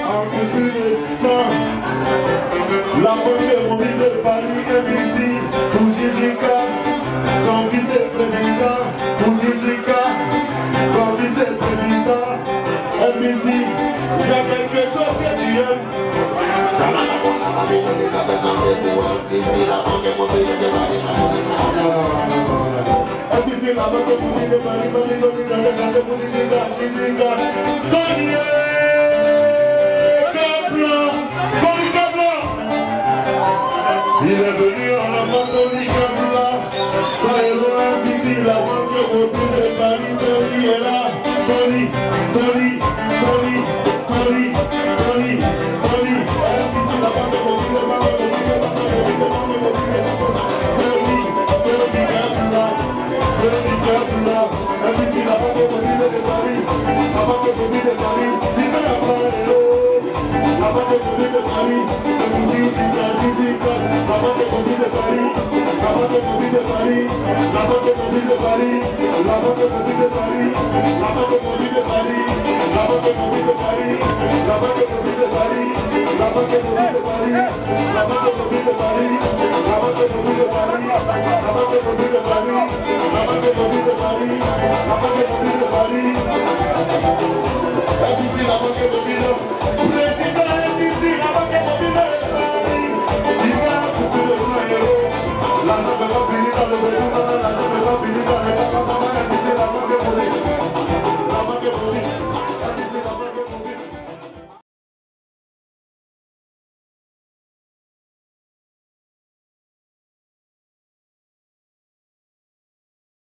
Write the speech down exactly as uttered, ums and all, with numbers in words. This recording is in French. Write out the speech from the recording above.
un peu plus de sang. La première mobile de Paris est ici pour Jijika, son vice-président, pour Jijika, son vice-président est ici. Il y a quelque chose que tu aimes. C'est la banque pour dire de Paris, Paris, Paris, Paris, Paris, Paris, Paris, il est venu à la banque Tony Kabla, ça est loin d'ici, la banque pour dire de Paris, Tony est là, Tony, Tony, Tony, Tony, Tony, Tony, d'ici la banque pour dire de Paris, Tony, Tony Kabla. Ici la banque mobile de Paris, la banque mobile de Paris, vive la Sarelo. La banque mobile de Paris, c'est pour Jijika, Jijika. La banque mobile de Paris, la banque mobile de Paris, la banque mobile de Paris, la banque mobile de Paris, la banque mobile de Paris, la banque mobile de Paris, la banque mobile de Paris, la banque mobile de Paris, la banque mobile de Paris, la banque mobile de Paris, la banque mobile de Paris, la banque mobile de Paris, la banque mobile de Paris, la banque mobile